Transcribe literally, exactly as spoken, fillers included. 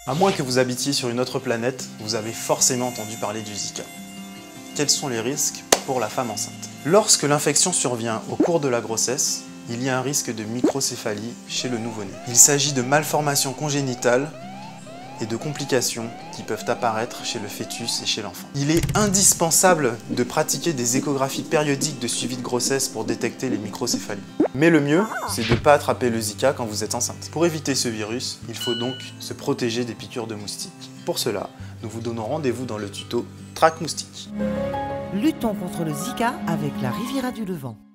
À moins que vous habitiez sur une autre planète, vous avez forcément entendu parler du Zika. Quels sont les risques pour la femme enceinte? Lorsque l'infection survient au cours de la grossesse, il y a un risque de microcéphalie chez le nouveau-né. Il s'agit de malformations congénitales et de complications qui peuvent apparaître chez le fœtus et chez l'enfant. Il est indispensable de pratiquer des échographies périodiques de suivi de grossesse pour détecter les microcéphalies. Mais le mieux, c'est de ne pas attraper le Zika quand vous êtes enceinte. Pour éviter ce virus, il faut donc se protéger des piqûres de moustiques. Pour cela, nous vous donnons rendez-vous dans le tuto Traque Moustique. Luttons contre le Zika avec la Riviera du Levant.